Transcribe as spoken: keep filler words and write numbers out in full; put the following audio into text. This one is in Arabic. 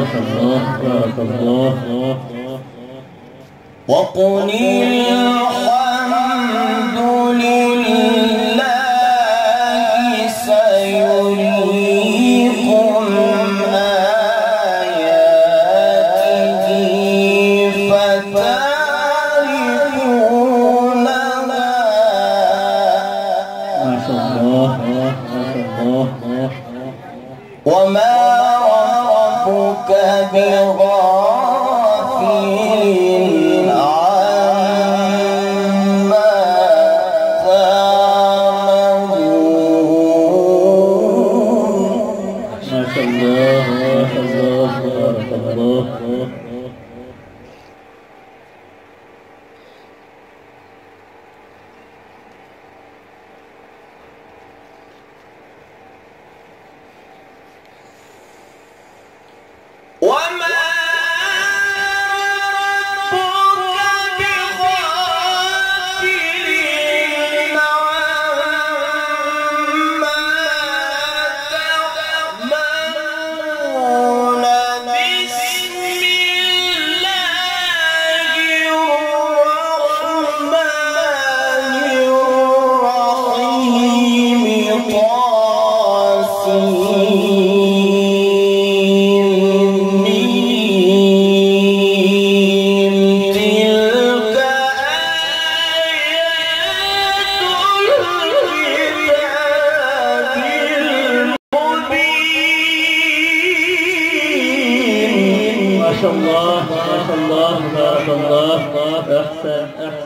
شاء الله بارك الله. وقل الحمد لله سيريكم آياته فتعرفونها. ما شاء الله ما شاء الله. وما ربك بغافل عما تعملون. ما شاء الله ما شاء الله بارك الله. وما ربك بغافل عما تعملون. بسم الله الرحمن الرحيم. ما شاء الله ما شاء الله بارك الله. أحسن أحسن.